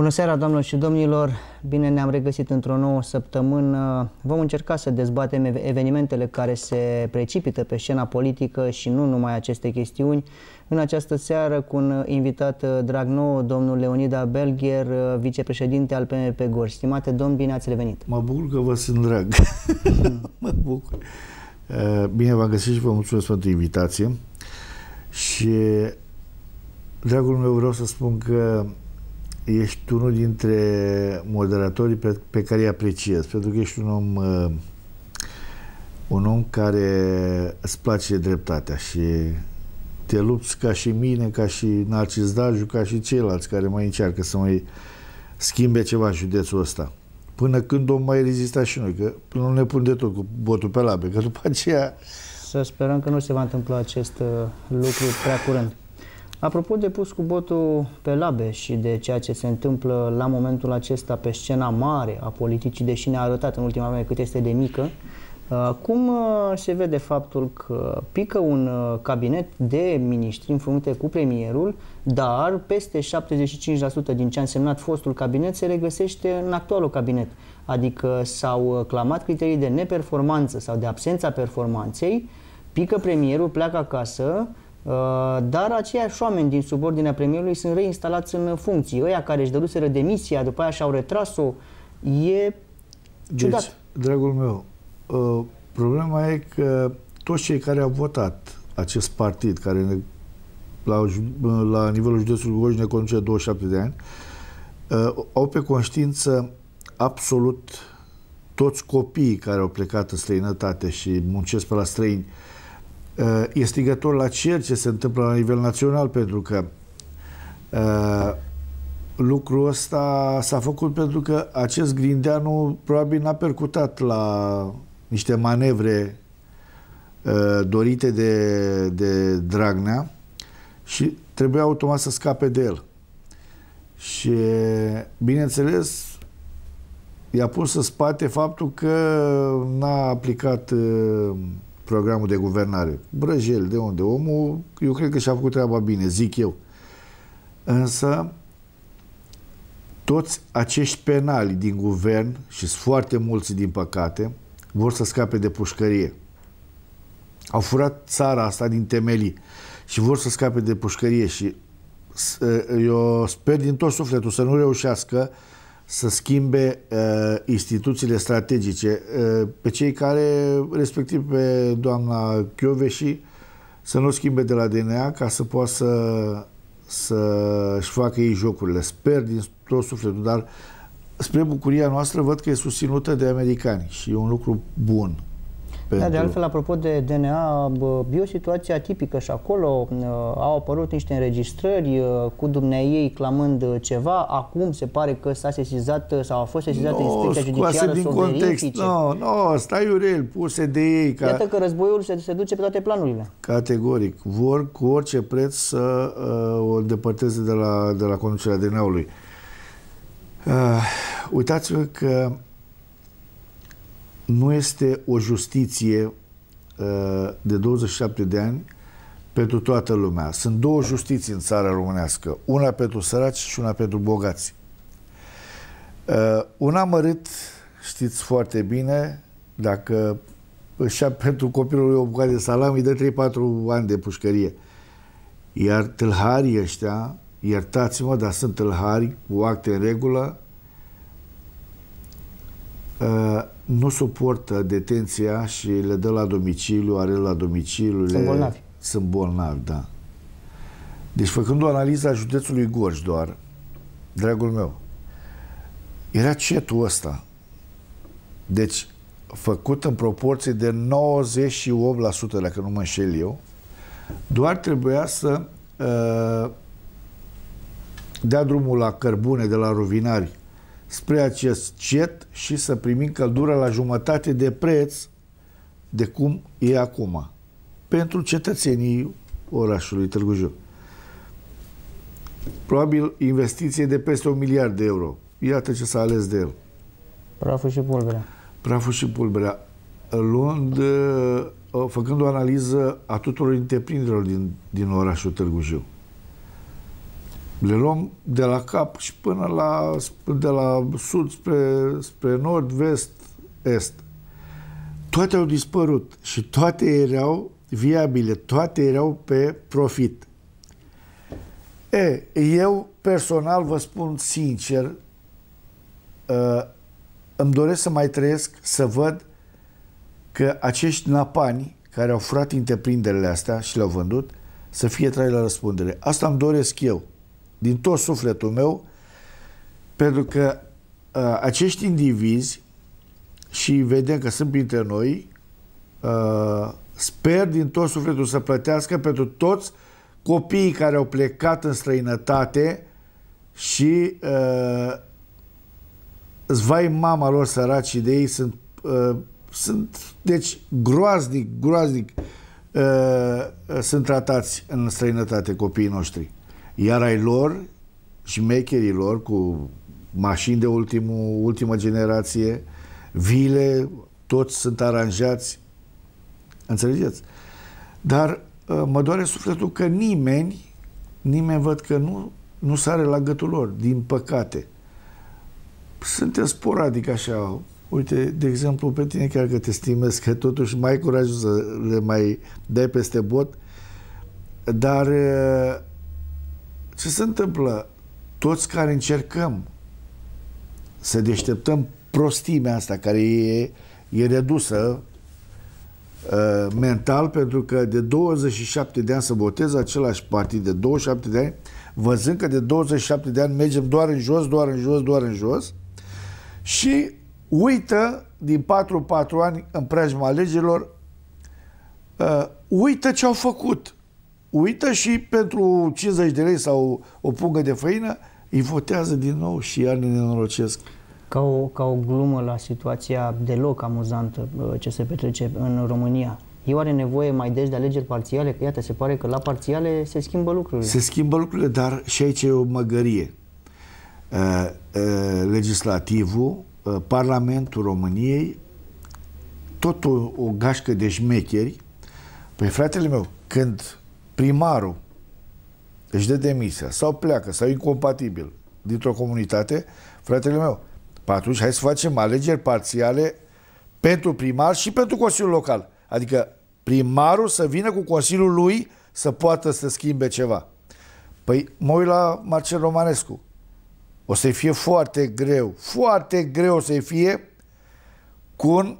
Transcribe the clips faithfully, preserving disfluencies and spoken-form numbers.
Bună seara, doamnelor și domnilor! Bine ne-am regăsit într-o nouă săptămână. Vom încerca să dezbatem evenimentele care se precipită pe scena politică și nu numai aceste chestiuni. În această seară cu un invitat drag nou, domnul Leonida Belgher, vicepreședinte al P M P Gorj. Stimate domn, bine ați revenit! Mă bucur că vă sunt drag. Mă bucur. Bine v-am găsit și vă mulțumesc pentru invitație. Și, dragul meu, vreau să spun că ești unul dintre moderatorii pe, pe care îi apreciez, pentru că ești un om uh, un om care îți place dreptatea și te lupți ca și mine, ca și Narcis Daju, ca și ceilalți care mai încearcă să mai schimbe ceva în județul ăsta. Până când o mai rezista și noi, că până nu ne pun de tot cu botul pe labe, că după aceea... Să sperăm că nu se va întâmpla acest uh, lucru prea curând. Apropo de pus cu botul pe labe și de ceea ce se întâmplă la momentul acesta pe scena mare a politicii, deși ne-a arătat în ultima vreme cât este de mică, cum se vede faptul că pică un cabinet de miniștri în frunte cu premierul, dar peste șaptezeci și cinci la sută din ce a însemnat fostul cabinet se regăsește în actualul cabinet. Adică s-au clamat criterii de neperformanță sau de absența performanței, pică premierul, pleacă acasă, dar aceiași oameni din subordinea premierului sunt reinstalați în funcții. Ăia care își dăruseră demisia, după aia și-au retras-o, e ciudat. Deci, dragul meu, problema e că toți cei care au votat acest partid, care la, la nivelul județului Gorj ne conduce douăzeci și șapte de ani, au pe conștiință absolut toți copiii care au plecat în străinătate și muncesc pe la străini. E strigător la cer ce se întâmplă la nivel național, pentru că uh, lucrul ăsta s-a făcut pentru că acest Grindeanu probabil n-a percutat la niște manevre uh, dorite de, de Dragnea și trebuia automat să scape de el. Și, bineînțeles, i-a pus în spate faptul că n-a aplicat uh, programul de guvernare. Brăjel, de unde? Omul, eu cred că și-a făcut treaba bine, zic eu. Însă, toți acești penali din guvern, și sunt foarte mulți din păcate, vor să scape de pușcărie. Au furat țara asta din temelii și vor să scape de pușcărie și eu sper din tot sufletul să nu reușească să schimbe uh, instituțiile strategice, uh, pe cei care, respectiv pe doamna Chioveși, să nu schimbe de la D N A ca să poată să, să-și facă ei jocurile. Sper din tot sufletul, dar spre bucuria noastră văd că e susținută de americani și e un lucru bun. Da, de altfel, apropo de D N A, e o situație atipică și acolo au apărut niște înregistrări cu dumneaei clamând ceva. Acum se pare că s-a sesizat sau a fost sesizată no, inspecția judiciară din să o context. verifice. Nu, no, stai Iurel, puse de ei. Ca... Iată că războiul se, se duce pe toate planurile. Categoric. Vor cu orice preț să uh, o îndepărteze de la, de la conducerea D N A-ului. Uh, uitați-vă că nu este o justiție uh, de douăzeci și șapte de ani pentru toată lumea. Sunt două justiții în țara românească. Una pentru săraci și una pentru bogați. Uh, un amărât, știți foarte bine, dacă își pentru copilul lui o bucată de salam, îi dă trei patru ani de pușcărie. Iar tâlharii ăștia, iertați-mă, dar sunt tâlhari cu acte în regulă, uh, nu suportă detenția și le dă la domiciliu, are la domiciliu. Sunt bolnavi. Sunt bolnavi, da. Deci, făcând o analiză a județului Gorj doar, dragul meu, era cetul ăsta. Deci, făcut în proporție de nouăzeci și opt la sută, dacă nu mă înșel eu, doar trebuia să uh, dea drumul la cărbune de la rovinari spre acest cet și să primim căldură la jumătate de preț de cum e acum. Pentru cetățenii orașului Târgu Jiu. Probabil investiție de peste un miliard de euro. Iată ce s-a ales de el. Praful și pulberea. Praful și pulberea. Luând, făcând o analiză a tuturor întreprinderilor din, din orașul Târgu Jiu. Le luăm de la cap și până la, de la sud spre, spre nord, vest, est. Toate au dispărut și toate erau viabile, toate erau pe profit. E, eu personal vă spun sincer, uh, îmi doresc să mai trăiesc, să văd că acești napani care au furat întreprinderile astea și le-au vândut, să fie trai la răspundere. Asta îmi doresc eu, din tot sufletul meu, pentru că uh, acești indivizi, și vedem că sunt printre noi, uh, sper din tot sufletul să plătească pentru toți copiii care au plecat în străinătate și uh, zvai mama lor săraci de ei sunt, uh, sunt deci groaznic, groaznic uh, sunt tratați în străinătate copiii noștri. Iar ai lor, șmecherii lor cu mașini de ultimul, ultimă generație, vile, toți sunt aranjați, înțelegeți? Dar uh, mă doare sufletul că nimeni, nimeni văd că nu, nu sare la gâtul lor, din păcate. Suntem sporadic așa. Uite, de exemplu, pe tine chiar că te stimez, că totuși mai ai curajul să le mai dai peste bot, dar uh, ce se întâmplă? Toți care încercăm să deșteptăm prostimea asta, care e, e redusă uh, mental, pentru că de douăzeci și șapte de ani să votez același partid, de douăzeci și șapte de ani, văzând că de douăzeci și șapte de ani mergem doar în jos, doar în jos, doar în jos, și uită, din patru patru ani în preajma alegerilor, uh, uită ce au făcut. Uită și pentru cincizeci de lei sau o pungă de făină, îi votează din nou și iar ne nenorocesc. Ca o, ca o glumă la situația deloc amuzantă ce se petrece în România. Eu are nevoie mai des de alegeri parțiale? Că iată, se pare că la parțiale se schimbă lucrurile. Se schimbă lucrurile, dar și aici e o măgărie. Uh, uh, legislativul, uh, Parlamentul României, tot o, o gașcă de șmecheri. Păi, fratele meu, când primarul își dă demisia sau pleacă sau e incompatibil dintr-o comunitate, fratele meu, atunci hai să facem alegeri parțiale pentru primar și pentru Consiliul Local. Adică primarul să vină cu Consiliul lui să poată să schimbe ceva. Păi mă uit la Marcel Romanescu. O să-i fie foarte greu, foarte greu o să-i fie cu un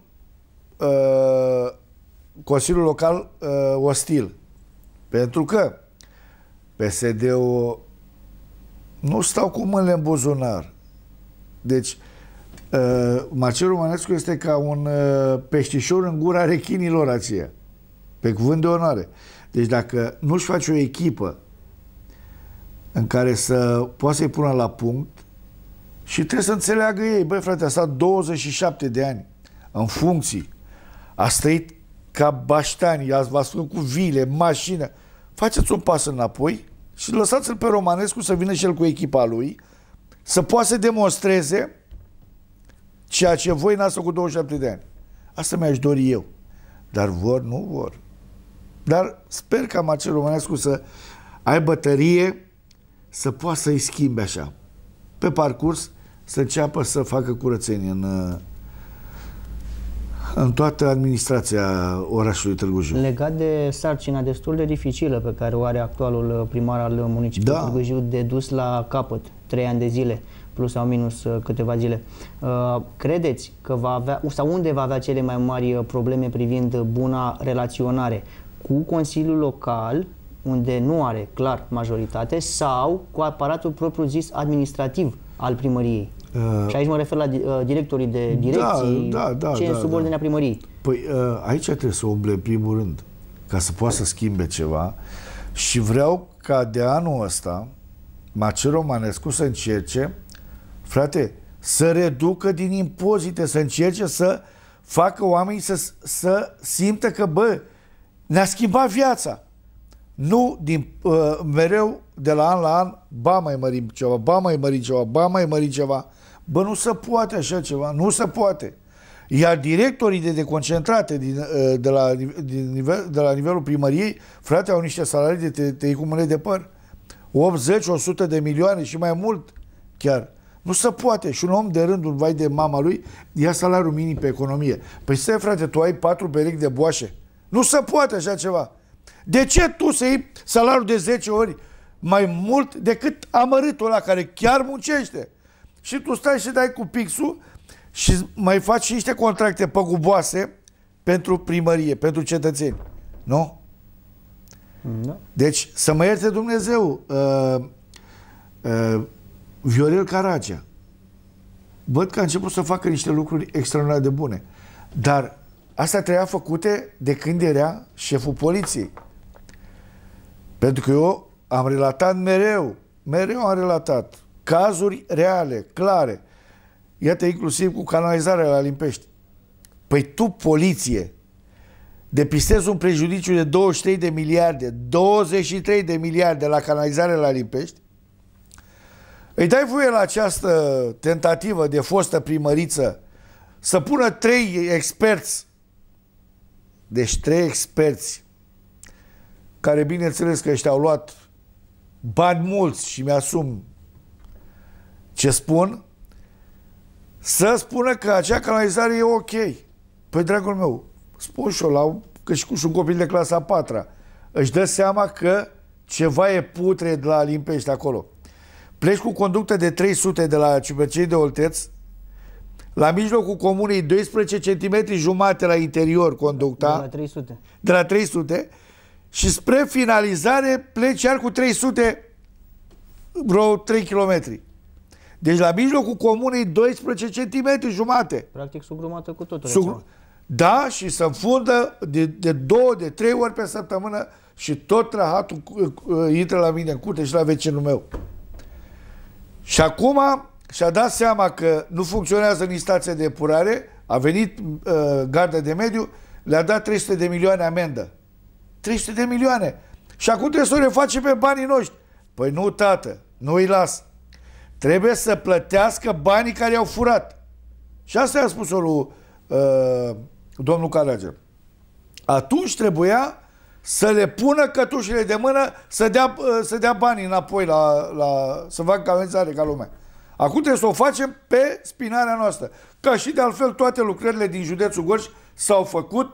uh, Consiliul Local uh, ostil. Pentru că P S D-ul nu stau cu mâinile în buzunar. Deci Uh, Marcel Romanescu este ca un uh, peștișor în gura rechinilor aceia, pe cuvânt de onoare. Deci dacă nu-și face o echipă în care să poată să-i pună la punct, și trebuie să înțeleagă ei, băi frate, a stat douăzeci și șapte de ani în funcții, a trăit ca baștani, ați v-ați făcut cu vile, mașină, faceți un pas înapoi și lăsați-l pe Romanescu să vină și el cu echipa lui, să poată să demonstreze ceea ce voi n-ați făcut douăzeci și șapte de ani. Asta mi-aș dori eu. Dar vor, nu vor. Dar sper ca Marcel Romanescu să aibă tărie, să poată să-i schimbe așa. Pe parcurs, să înceapă să facă curățenie în, în toată administrația orașului Târgu Jiu. Legat de sarcina destul de dificilă pe care o are actualul primar al municipiului da. Târgu Jiu, de dus la capăt, trei ani de zile, plus sau minus câteva zile. Credeți că va avea, sau unde va avea cele mai mari probleme privind buna relaționare? Cu Consiliul Local, unde nu are clar majoritate, sau cu aparatul propriu-zis administrativ al primăriei? Uh, și aici mă refer la uh, directorii de direcții, da, da, da, ce da, în subordinea da. primăriei. Păi uh, aici trebuie să umble în primul rând, ca să poată să schimbe ceva, și vreau ca de anul ăsta Marcel Romanescu să încerce, frate, să reducă din impozite, să încerce să facă oamenii să, să simtă că, bă, ne-a schimbat viața. Nu din, uh, mereu de la an la an, ba mai mărim ceva, ba mai mărim ceva, ba mai mărim ceva. Bă, nu se poate așa ceva, nu se poate. Iar directorii de deconcentrate din, uh, de, la, din nivel, de la nivelul primăriei, frate, au niște salarii de te, te cu mâine de păr. optzeci la o sută de milioane și mai mult chiar. Nu se poate. Și un om de rând, un vai de mama lui, ia salariul minim pe economie. Păi stai, frate, tu ai patru perechi de boașe. Nu se poate așa ceva. De ce tu să iei salariul de zece ori mai mult decât amărâtul ăla care chiar muncește? Și tu stai și dai cu pixul și mai faci și niște contracte păguboase pentru primărie, pentru cetățeni. Nu? Da. Deci, să mă ierte Dumnezeu, uh, uh, Viorel Caragea, văd că a început să facă niște lucruri extraordinar de bune. Dar astea trebuia făcute de când era șeful poliției. Pentru că eu am relatat mereu, mereu am relatat cazuri reale, clare. Iată, inclusiv cu canalizarea la Limpești. Păi tu, poliție, depistezi un prejudiciu de douăzeci și trei de miliarde, douăzeci și trei de miliarde la canalizare la Limpești, îi dai voie la această tentativă de fostă primăriță să pună trei experți, deci trei experți, care bineînțeles că ăștia au luat bani mulți și mi-asum ce spun, să spună că acea canalizare e ok. Păi, dragul meu, spun și eu, la, că și cu și un copil de clasa a patra își dă seama că ceva e putre de la Limpești acolo. Pleci cu conductă de trei sute de la Ciupercei de Olteț, la mijlocul comunei doisprezece centimetri jumate la interior conducta. De la trei sute. De la trei sute și spre finalizare pleci iar cu trei sute vreo trei kilometri. Deci la mijlocul comunei doisprezece centimetri jumate. Practic sugrumată cu totul. Sugru... Da, și se înfundă de, de două, de trei ori pe săptămână și tot rahatul uh, intră la mine în curte și la vecinul meu. Și acum și-a dat seama că nu funcționează în stația de epurare, a venit uh, garda de mediu, le-a dat trei sute de milioane amendă. trei sute de milioane. Și acum trebuie să o reface pe banii noștri. Păi nu, tată, nu îi las. Trebuie să plătească banii care i-au furat. Și asta i-a spus-o lui uh, domnul Caragea. Atunci trebuia să le pună cătușele de mână, să dea, uh, să dea banii înapoi, la, la, să facă canalizare ca lumea. Acum trebuie să o facem pe spinarea noastră. Ca și de altfel toate lucrările din județul Gorj s-au făcut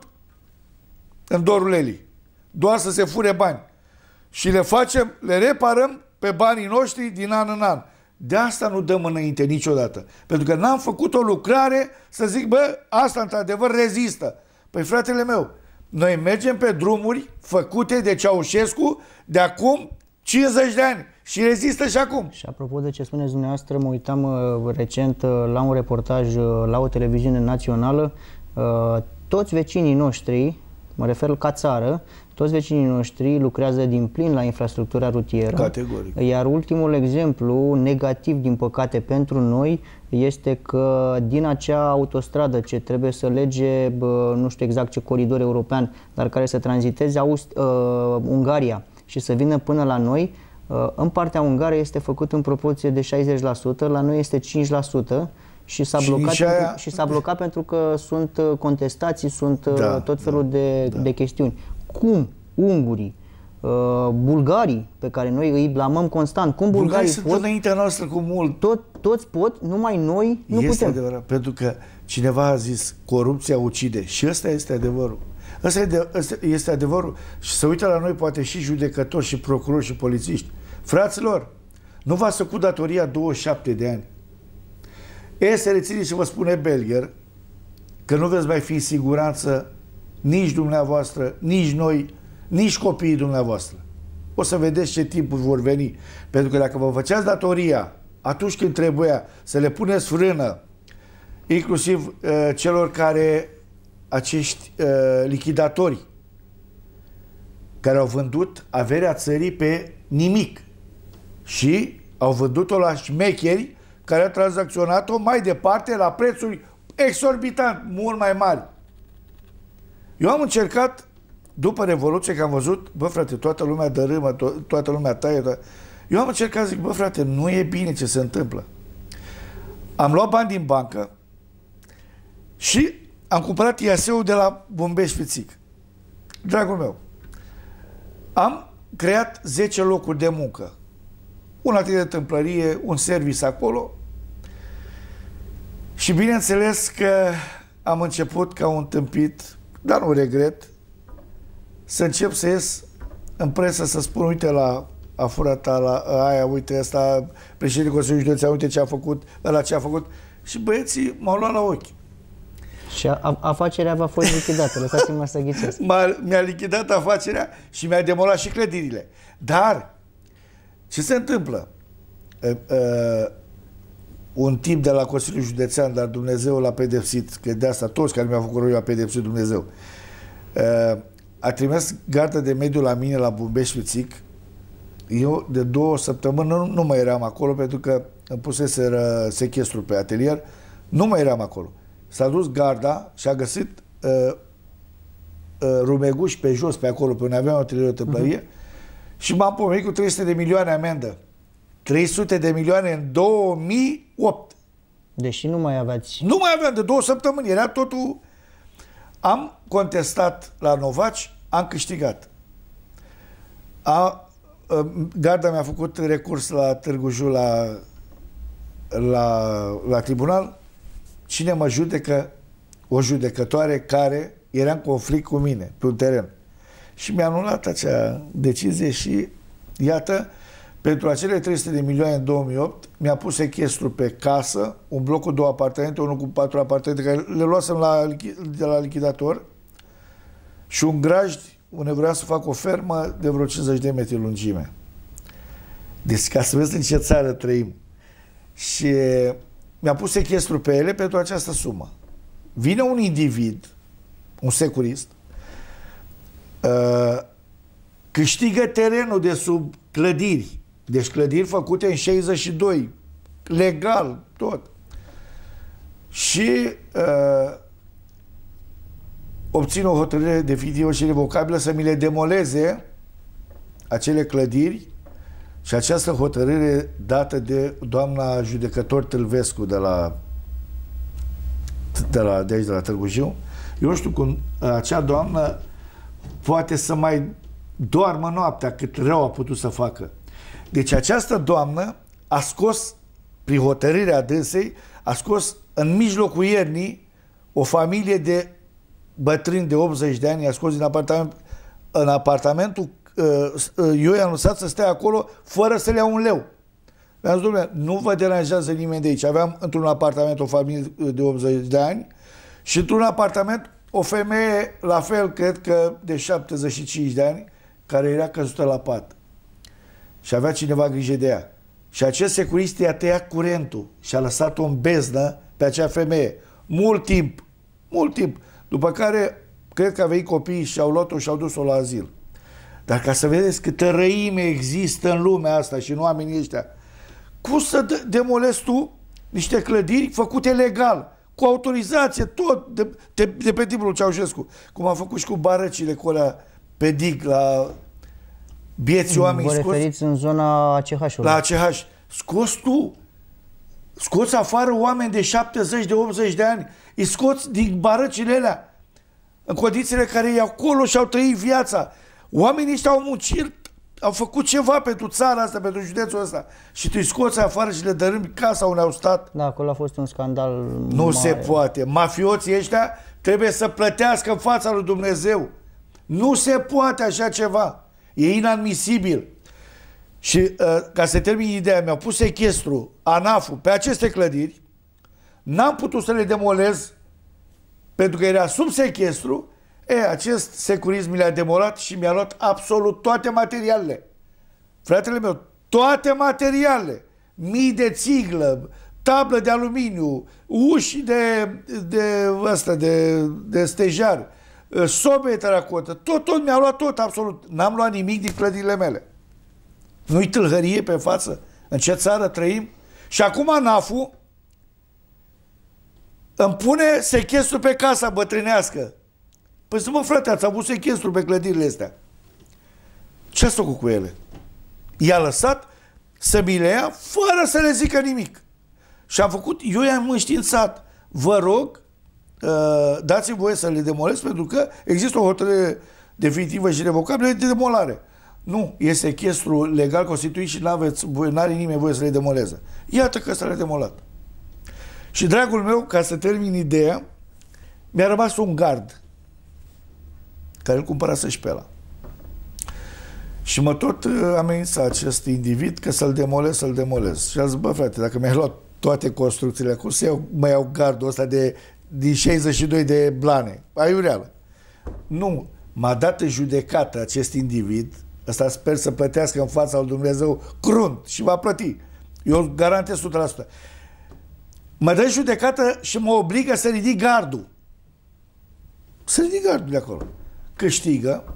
în dorul Elii. Doar să se fure bani. Și le facem, le reparăm pe banii noștri din an în an. De asta nu dăm înainte niciodată. Pentru că n-am făcut o lucrare să zic, bă, asta într-adevăr rezistă. Păi, fratele meu, noi mergem pe drumuri făcute de Ceaușescu de acum cincizeci de ani și rezistă și acum. Și apropo de ce spuneți dumneavoastră, mă uitam uh, recent uh, la un reportaj uh, la o televiziune națională. Uh, toți vecinii noștri, mă refer ca țară, toți vecinii noștri lucrează din plin la infrastructura rutieră. Categoric. Iar ultimul exemplu negativ, din păcate, pentru noi este că din acea autostradă ce trebuie să lege, bă, nu știu exact ce coridor european, dar care să tranziteze Aust uh, Ungaria și să vină până la noi, uh, în partea ungară este făcut în proporție de șaizeci la sută, la noi este cinci la sută. Și s-a blocat, aia... blocat pentru că sunt contestații, sunt da, tot felul da, de, da. de chestiuni. Cum ungurii, uh, bulgarii, pe care noi îi blamăm constant, cum bulgarii, bulgarii sunt pot, înaintea noastră cu mult. Tot, toți pot, numai noi nu este putem. Adevărat, pentru că cineva a zis corupția ucide și ăsta este adevărul. Ăsta este, ăsta este adevărul și să uită la noi poate și judecători și procurori și polițiști. Fraților, nu v-ați făcut datoria douăzeci și șapte de ani. E să rețineți și vă spune Belger că nu veți mai fi în siguranță nici dumneavoastră, nici noi, nici copiii dumneavoastră. O să vedeți ce timpuri vor veni. Pentru că dacă vă făceați datoria atunci când trebuia să le puneți frână, inclusiv uh, celor care, acești uh, lichidatori care au vândut averea țării pe nimic și au vândut-o la șmecheri care a tranzacționat-o mai departe la prețuri exorbitant, mult mai mari. Eu am încercat, după Revoluție, că am văzut, bă frate, toată lumea dărâmă, to- toată lumea taie, to- eu am încercat să zic, bă frate, nu e bine ce se întâmplă. Am luat bani din bancă și am cumpărat I A S-ul de la Bombești Fițic. Dragul meu, am creat zece locuri de muncă un atelier de tâmplărie, un service acolo. Și bineînțeles că am început ca un tâmpit, dar nu regret, să încep să ies în presă să spun, uite la a furat la aia, uite asta, președintele Consiliului Județean, uite ce a făcut, ăla ce a făcut. Și băieții m-au luat la ochi. Și a, afacerea va fost lichidată, lăsați-mă să ghicesc. Mi-a lichidat afacerea și mi-a demolat și clădirile. Dar, ce se întâmplă? Uh, uh, un tip de la Consiliul Județean, dar Dumnezeu l-a pedepsit, că de asta toți care mi-au făcut rău a pedepsit Dumnezeu. Uh, a trimis gardă de mediu la mine la Bumbești-Fițic. Eu de două săptămâni nu, nu mai eram acolo pentru că îmi puseseră sechestru pe atelier. Nu mai eram acolo. S-a dus garda și a găsit uh, uh, rumeguși pe jos, pe acolo, pe unde aveam o atelier de tâmplărie, uh-huh. și m-am pomenit cu trei sute de milioane amendă. trei sute de milioane în două mii opt. Deși nu mai aveați... Nu mai aveam, de două săptămâni. Era totul... Am contestat la Novaci, am câștigat. A, garda mi-a făcut recurs la Târgu Jiu la, la, la tribunal. Cine mă judecă? O judecătoare care era în conflict cu mine pe un teren. Și mi-a anulat acea decizie și iată, pentru acele trei sute de milioane în două mii opt mi-a pus sechestru pe casă, un bloc cu două apartamente, unul cu patru apartamente, care le luasem la, de la lichidator, și un grajd unde vreau să fac o fermă de vreo cincizeci de metri lungime. Deci ca să vezi în ce țară trăim. Și mi-a pus sechestru pe ele pentru această sumă. Vine un individ, un securist, uh, câștigă terenul de sub clădiri. Deci clădiri făcute în șaizeci și doi, legal, tot. Și uh, obțin o hotărâre definitivă și revocabilă să mi le demoleze acele clădiri, și această hotărâre dată de doamna judecător Tâlvescu de la de, la, de aici, de la Târgu Jiu. Eu nu știu cum acea doamnă poate să mai doarmă noaptea, cât rău a putut să facă. Deci această doamnă a scos, prin hotărârea dânsei, a scos în mijlocul iernii o familie de bătrâni de optzeci de ani, i-a scos din apartament, în apartamentul, eu i-am lăsat să stea acolo fără să le ia un leu. Mi-am zis, domnule, nu vă deranjează nimeni de aici. Aveam într-un apartament o familie de optzeci de ani și într-un apartament o femeie, la fel, cred că de șaptezeci și cinci de ani, care era căzută la pat. Și avea cineva grijă de ea. Și acest securist i-a tăiat curentul și a lăsat-o în beznă pe acea femeie. Mult timp. Mult timp. După care, cred că a venit copiii și au luat-o și au dus-o la azil. Dar ca să vedeți câtă răime există în lumea asta și în oamenii ăștia, cum să demolezi tu niște clădiri făcute legal, cu autorizație, tot, de, de, de pe timpul lui Ceaușescu, cum a făcut și cu barăcile cu alea pe dig, la bieți oameni. Vă referiți scoți, în zona A C H-ului. La A C H. Scoți tu, scoți afară oameni de șaptezeci, de optzeci de ani, îi scoți din barăcile alea, în condițiile care e acolo și-au trăit viața. Oamenii ăștia au muncit, au făcut ceva pentru țara asta, pentru județul ăsta, și tu îi scoți afară și le dărâmi casa unde au stat. Da, acolo a fost un scandal Nu mare. se poate. Mafioții ăștia trebuie să plătească în fața lui Dumnezeu. Nu se poate așa ceva. E inadmisibil. Și uh, ca să termin ideea, mi-au pus sechestru, ANAF-ul, pe aceste clădiri. N-am putut să le demolez pentru că era sub sechestru. E, acest securism mi le-a demolat și mi-a luat absolut toate materialele. Fratele meu, toate materialele. Mii de țiglă, tablă de aluminiu, uși de, de, ăsta, de, de stejar, sobe de teracotă, tot, tot mi-a luat tot, absolut. N-am luat nimic din clădirile mele. Nu-i tâlhărie pe față? În ce țară trăim? Și acum ANAF-ul îmi pune sechestru pe casa bătrânească. Păi să mă, frate, ați avut sechestru pe clădirile astea. Ce ați făcut cu ele? I-a lăsat să mi le ia fără să le zică nimic. Și am făcut, eu i-am înștiințat. Vă rog, uh, dați-mi voie să le demolez pentru că există o hotărâre definitivă și revocabilă de demolare. Nu, e sechestru legal constituit și n-are nimeni voie să le demoleze. Iată că s-a redemolat. Și, dragul meu, ca să termin ideea, mi-a rămas un gard care îl cumpărase și pe ăla. Și mă tot amenința acest individ că să-l demolez, să-l demolez. Și a zis, bă, frate, dacă mi-ai luat toate construcțiile, cum să iau, mă iau gardul ăsta de, din șaizeci și doi de blane? Aiureală. Nu. M-a dat în judecată acest individ, ăsta sper să plătească în fața lui Dumnezeu crunt și va plăti. Eu garantez o sută la sută. Mă dă în judecată și mă obligă să ridic gardul. Să ridic gardul de acolo. Câștigă.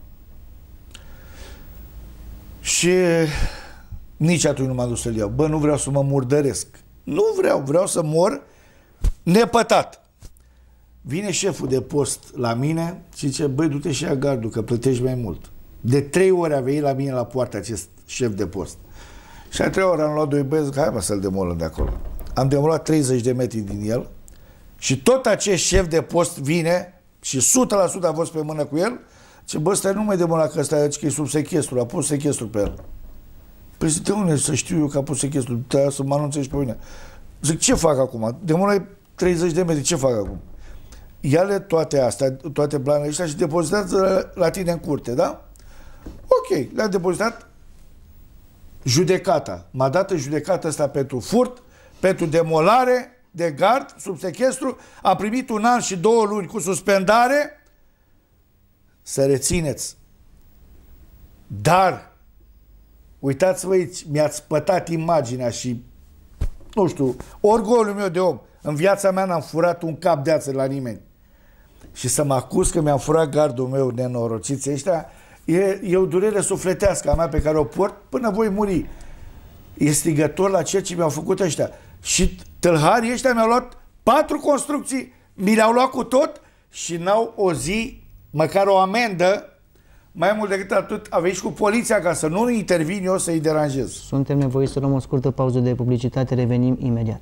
Și nici atunci nu m-am dus să-l iau. Bă, nu vreau să mă murdăresc. Nu vreau, vreau să mor nepătat. Vine șeful de post la mine și zice, băi, du-te și ia gardul, că plătești mai mult. De trei ori a venit la mine la poartă acest șef de post. Și a trei ori am luat doi băieți, zic, hai mă să-l demolăm de acolo. Am demolat treizeci de metri din el și tot acest șef de post vine și o sută la sută a fost pe mână cu el. Ce bă, ăsta nu mai demola, că ăsta că e sub sechestru, a pus sechestru pe el. Păi zic, de unde să știu eu că a pus sechestru? Trebuie să mă anunțești pe mine. Zic, ce fac acum? Demolai treizeci de metri, ce fac acum? Ia-le toate astea, toate planele ăștia și depozitează la, la tine în curte, da? Ok, le-am depozitat. Judecata. M-a dat în judecata asta pentru furt, pentru demolare de gard sub sechestru. A primit un an și două luni cu suspendare. Să rețineți. Dar, uitați-vă aici, mi-ați spătat imaginea și, nu știu, orgoliul meu de om. În viața mea n-am furat un cap de ață la nimeni. Și să mă acuz că mi-am furat gardul meu, nenorociți ăștia, e, e o durere sufletească a mea pe care o port până voi muri. E strigător la ceea ce mi-au făcut ăștia. Și tâlharii ăștia mi-au luat patru construcții, mi le-au luat cu tot și n-au o zi, măcar o amendă. Mai mult decât atât, a venit și cu poliția ca să nu intervin eu să-i deranjez. Suntem nevoiți să luăm o scurtă pauză de publicitate, revenim imediat.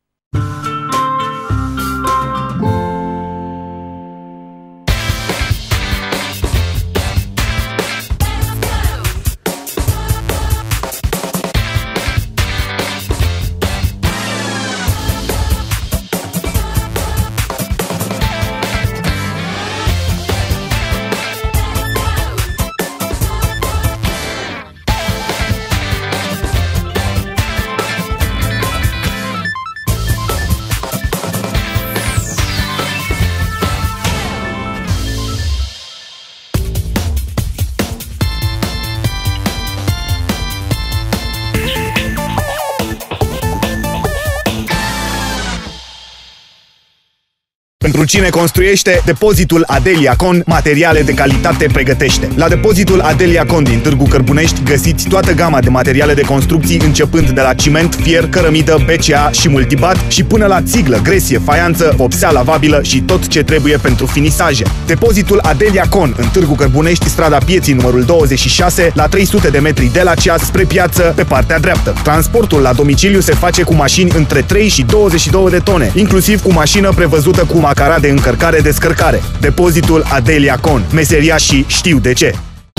Pentru cine construiește, depozitul Adeliacon materiale de calitate pregătește. La depozitul Adeliacon din Târgu Cărbunești găsiți toată gama de materiale de construcții începând de la ciment, fier, cărămidă, B C A și multibat și până la țiglă, gresie, faianță, vopsea lavabilă și tot ce trebuie pentru finisaje. Depozitul Adeliacon în Târgu Cărbunești, strada Pieții numărul douăzeci și șase, la trei sute de metri de la ceas spre piață, pe partea dreaptă. Transportul la domiciliu se face cu mașini între trei și douăzeci și două de tone, inclusiv cu mașină prevăzută cu macara de încărcare-descărcare. Depozitul Adeliacon. Meseriașii știu de ce.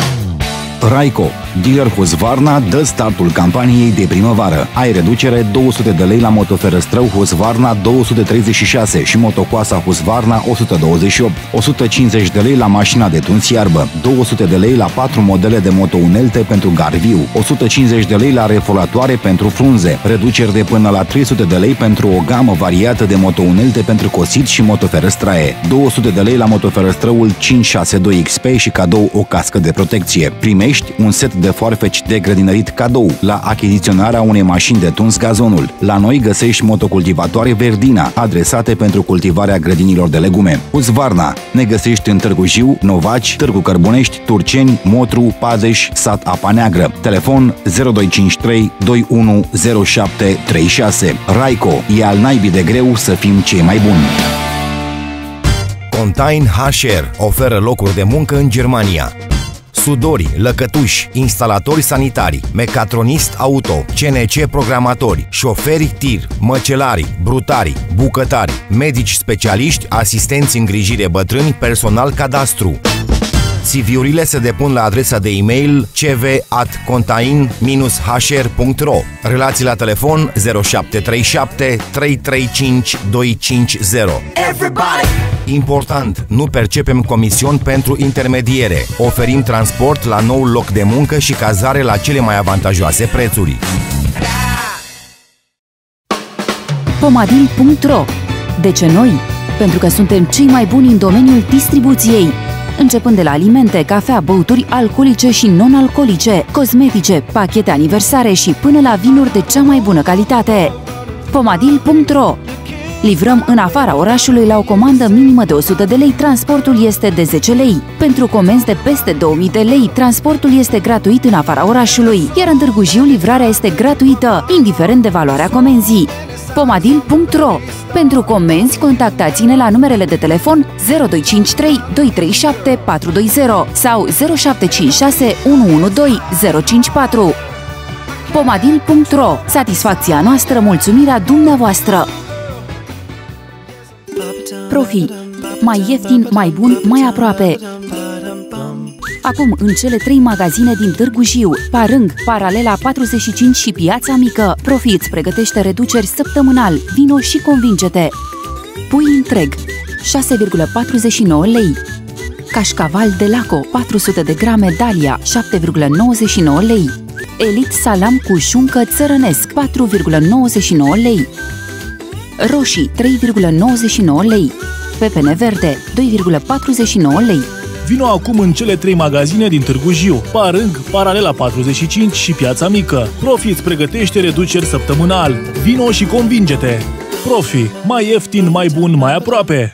Raico, dealer Husqvarna, dă startul campaniei de primăvară. Ai reducere două sute de lei la motoferăstrău Husqvarna două sute treizeci și șase și motocoasa Husqvarna o sută douăzeci și opt, o sută cincizeci de lei la mașina de tuns iarbă, două sute de lei la patru modele de motounelte pentru garviu, o sută cincizeci de lei la refolatoare pentru frunze, reduceri de până la trei sute de lei pentru o gamă variată de motounelte pentru cosit și motoferăstraie, două sute de lei la motoferăstrăul cinci șase doi X P și cadou o cască de protecție. Primești un set de foarfeci de grădinărit cadou la achiziționarea unei mașini de tuns gazonul. La noi găsești motocultivatoare Verdina, adresate pentru cultivarea grădinilor de legume. Husqvarna. Ne găsești în Târgu Jiu, Novaci, Târgu Cărbunești, Turceni, Motru, Padeș, sat Apa Neagră. Telefon zero doi cinci trei doi unu zero șapte trei șase. Raico. E al naibii de greu să fim cei mai buni. Contain H R oferă locuri de muncă în Germania. Sudori, lăcătuși, instalatori sanitari, mecatronist auto, C N C programatori, șoferi tir, măcelari, brutari, bucătari, medici specialiști, asistenți îngrijire bătrâni, personal cadastru. C V-urile se depun la adresa de e-mail c v at contain h r punct r o. Relații la telefon zero șapte trei șapte trei trei cinci doi cinci zero. Important, nu percepem comision pentru intermediere. Oferim transport la noul loc de muncă și cazare la cele mai avantajoase prețuri. Pomadil punct ro. De ce noi? Pentru că suntem cei mai buni în domeniul distribuției. Începând de la alimente, cafea, băuturi alcoolice și non-alcoolice, cosmetice, pachete aniversare și până la vinuri de cea mai bună calitate. Pomadil punct ro. Livrăm în afara orașului la o comandă minimă de o sută de lei, transportul este de zece lei. Pentru comenzi de peste două mii de lei, transportul este gratuit în afara orașului, iar în Târgu Jiu livrarea este gratuită, indiferent de valoarea comenzii. Pomadil punct ro. Pentru comenzi, contactați-ne la numerele de telefon zero doi cinci trei doi trei șapte patru doi zero sau zero șapte cinci șase unu unu doi zero cinci patru. Pomadil punct ro. Satisfacția noastră, mulțumirea dumneavoastră. Profi. Mai ieftin, mai bun, mai aproape. Acum în cele trei magazine din Târgu Jiu, Parâng, Paralela patruzeci și cinci și Piața Mică, Profi îți pregătește reduceri săptămânal. Vino și convinge-te! Pui întreg, șase virgulă patruzeci și nouă lei. Cașcaval de Laco, patru sute de grame Dalia, șapte virgulă nouăzeci și nouă lei. Elite salam cu șuncă țărănesc, patru virgulă nouăzeci și nouă lei. Roșii, trei virgulă nouăzeci și nouă lei. Pepene verde, doi virgulă patruzeci și nouă lei. Vino acum în cele trei magazine din Târgu Jiu, Parâng, Paralela patruzeci și cinci și Piața Mică. Profi îți pregătește reduceri săptămânal. Vino și convinge-te! Profi, mai ieftin, mai bun, mai aproape!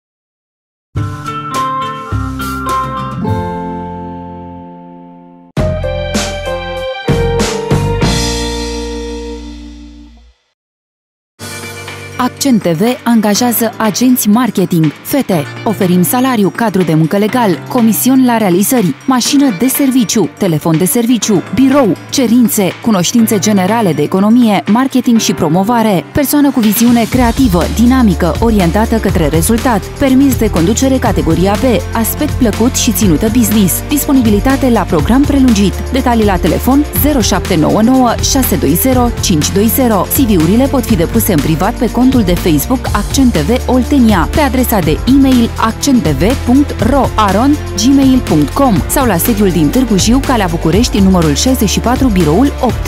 Accent T V angajează agenți marketing. Fete, oferim salariu, cadru de muncă legal, comision la realizări, mașină de serviciu, telefon de serviciu, birou, cerințe, cunoștințe generale de economie, marketing și promovare, persoană cu viziune creativă, dinamică, orientată către rezultat, permis de conducere categoria B, aspect plăcut și ținută business, disponibilitate la program prelungit, detalii la telefon zero șapte nouă nouă șase doi zero cinci doi zero. C V-urile pot fi depuse în privat pe contul de Facebook Accent T V Oltenia, pe adresa de e-mail accent t v punct ro arond gmail punct com sau la sediul din Târgu Jiu, Calea București, numărul șaizeci și patru, biroul opt.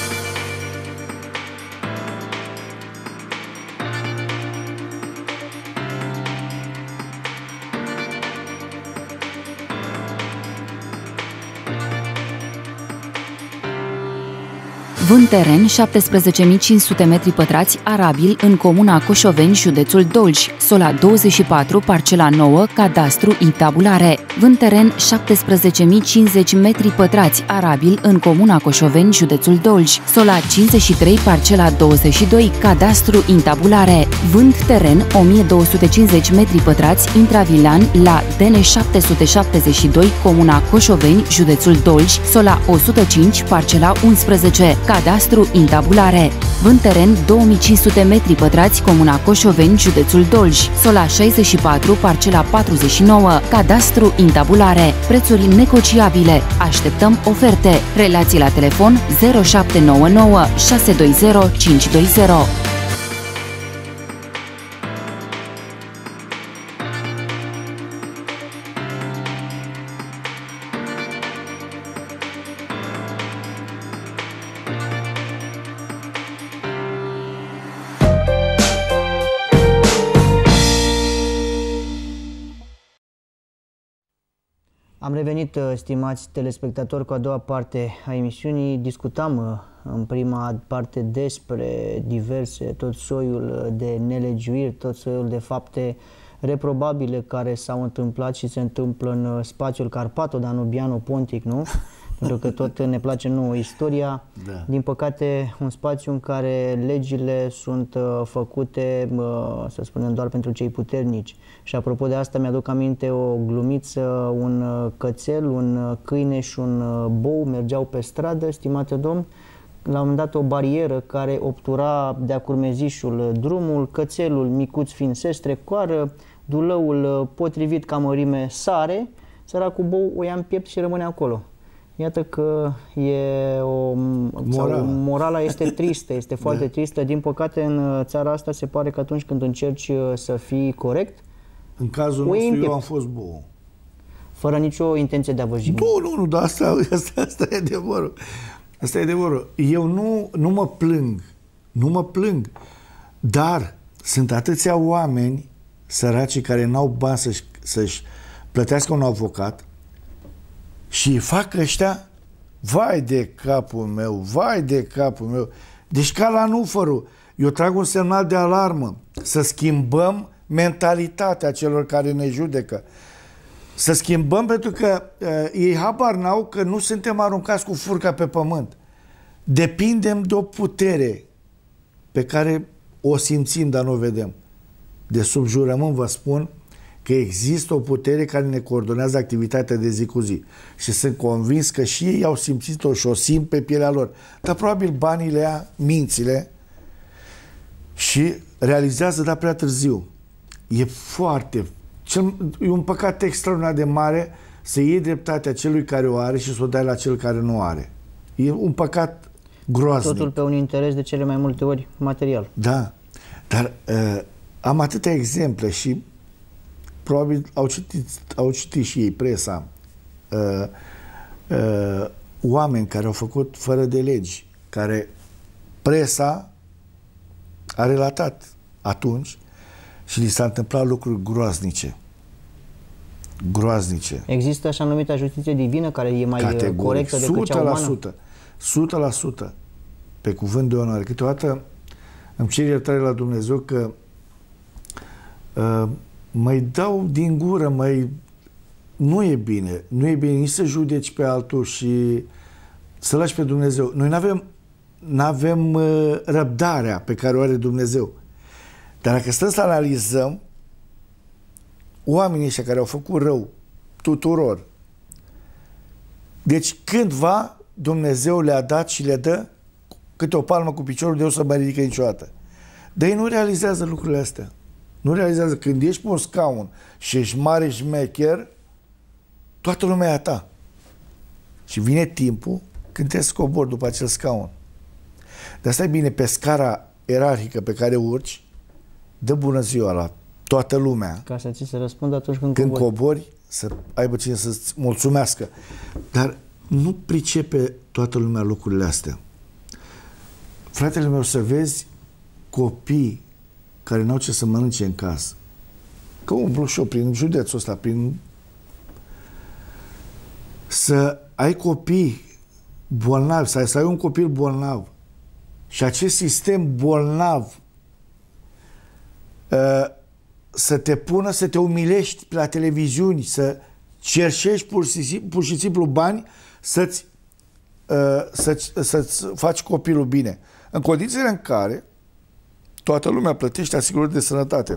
Vând teren șaptesprezece mii cinci sute metri pătrați arabil în comuna Coșoveni, județul Dolj, Sola douăzeci și patru, parcela nouă, cadastru intabulare. Vând teren șaptesprezece mii cincizeci metri pătrați arabil în comuna Coșoveni, județul Dolj, Sola cincizeci și trei, parcela douăzeci și doi, cadastru intabulare. Vând teren o mie două sute cincizeci metri pătrați intravilan la D N șapte sute șaptezeci și doi, comuna Coșoveni, județul Dolj, Sola o sută cinci, parcela unsprezece, cadastru intabulare. Vând teren două mii cinci sute metri pătrați, comuna Coșoveni, județul Dolj, Sola șaizeci și patru, parcela patruzeci și nouă, cadastru intabulare. Prețuri negociabile. Așteptăm oferte. Relații la telefon zero șapte nouă nouă șase doi zero cinci doi zero. Am revenit, stimați telespectatori, cu a doua parte a emisiunii. Discutam în prima parte despre diverse, tot soiul de nelegiuiri, tot soiul de fapte reprobabile care s-au întâmplat și se întâmplă în spațiul Carpato-Danubiano-Pontic, nu? Pentru că tot ne place nouă istoria. Da. Din păcate, un spațiu în care legile sunt uh, făcute, uh, să spunem, doar pentru cei puternici. Și apropo de asta, mi-aduc aminte o glumiță, un uh, cățel, un uh, câine și un uh, bou mergeau pe stradă, stimate domn, la un moment dat o barieră care obtura de-a curmezișul drumul, cățelul micuț fiind se strecoară, dulăul uh, potrivit ca mărime sare, săracul bou o ia în piept și rămâne acolo. Iată că e o, Morala. morala este tristă, este foarte da. tristă. Din păcate, în țara asta se pare că atunci când încerci să fii corect, în cazul nostru eu am fost bou. Fără nicio intenție de a vă jigni. Nu, nu, nu, dar asta, asta, asta e adevărul. Asta e adevărul. Eu nu, nu mă plâng. Nu mă plâng. Dar sunt atâția oameni săraci care n-au bani să-și, să-și plătească un avocat și fac ăștia, vai de capul meu, vai de capul meu. Deci ca la Nufăru, eu trag un semnal de alarmă să schimbăm mentalitatea celor care ne judecă. Să schimbăm pentru că uh, ei habar n-au că nu suntem aruncați cu furca pe pământ. Depindem de o putere pe care o simțim, dar nu o vedem. De sub jurământ vă spun că există o putere care ne coordonează activitatea de zi cu zi. Și sunt convins că și ei au simțit-o și o simt pe pielea lor. Dar probabil banii le ia mințile și realizează, dar prea târziu. E foarte... Cel, e un păcat extraordinar de mare să iei dreptatea celui care o are și să o dai la cel care nu o are. E un păcat groaznic. Totul pe un interes de cele mai multe ori material. Da, dar uh, am atâtea exemple și probabil au citit, au citit și ei presa. Uh, uh, oameni care au făcut fără de legi, care presa a relatat atunci și li s-a întâmplat lucruri groaznice. Groaznice. Există așa numită justiție divină care e mai Categoric, corectă decât cea umană? o sută la sută. o sută la sută. Pe cuvânt de onoare. Câteodată îmi cer iertare la Dumnezeu că uh, mai dau din gură, mai... Nu e bine. Nu e bine nici să judeci pe altul și să lași pe Dumnezeu. Noi n-avem n-avem uh, răbdarea pe care o are Dumnezeu. Dar dacă stăm să analizăm oamenii ăștia care au făcut rău tuturor, deci cândva Dumnezeu le-a dat și le dă câte o palmă cu piciorul de eu să mă ridică niciodată. Dar ei nu realizează lucrurile astea. Nu realizează când ești pe un scaun și ești mare șmecher, toată lumea e a ta. Și vine timpul când trebuie să cobori după acel scaun. De asta e bine, pe scara ierarhică pe care urci, dă bună ziua la toată lumea. Ca să ți se răspundă atunci când, când cobori. cobori, să aibă cine să-ți mulțumească. Dar nu pricepe toată lumea lucrurile astea. Fratele meu, să vezi copii care n-au ce să mănânce în casă. Că umblu și eu prin județul ăsta, prin... Să ai copii bolnavi, să ai, să ai un copil bolnav și acest sistem bolnav uh, să te pună să te umilești la televiziuni, să cerșești pur și simplu, pur și simplu bani să-ți, uh, să-ți, să-ți faci copilul bine. În condițiile în care toată lumea plătește asigurări de sănătate,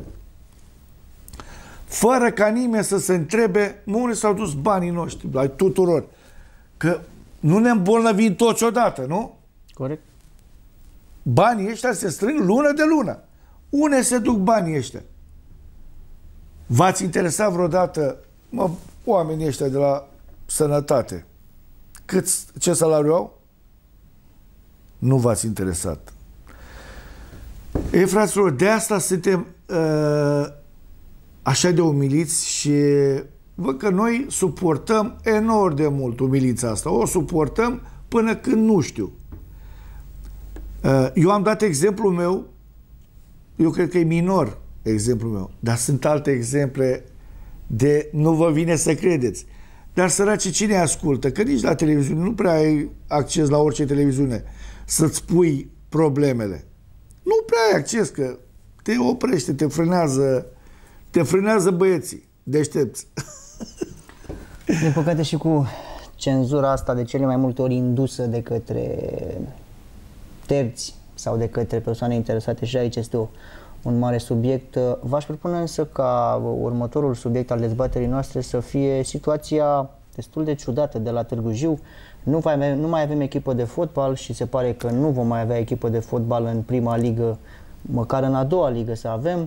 fără ca nimeni să se întrebe unde s-au dus banii noștri, ai tuturor. Că nu ne îmbolnăvim toți odată, nu? Corect. Banii ăștia se strâng lună de lună. Unde se duc banii ăștia? V-ați interesat vreodată, mă, oamenii ăștia de la sănătate, cât, ce salariu au? Nu v-ați interesat. Ei, fraților, de asta suntem uh, așa de umiliți și văd că noi suportăm enorm de mult umilița asta. O suportăm până când nu știu. Uh, eu am dat exemplul meu, eu cred că e minor exemplul meu, dar sunt alte exemple de nu vă vine să credeți. Dar săraci, cine ascultă? Că nici la televiziune nu prea ai acces la orice televiziune să-ți pui problemele. Nu prea ai acces, că te oprește, te frânează, te frânează băieții deștepți. Din păcate și cu cenzura asta de cele mai multe ori indusă de către terți sau de către persoane interesate, și aici este o, un mare subiect. V-aș propune însă ca următorul subiect al dezbaterii noastre să fie situația destul de ciudată de la Târgu Jiu. Nu, vai, nu mai avem echipă de fotbal și se pare că nu vom mai avea echipă de fotbal în prima ligă, măcar în a doua ligă să avem.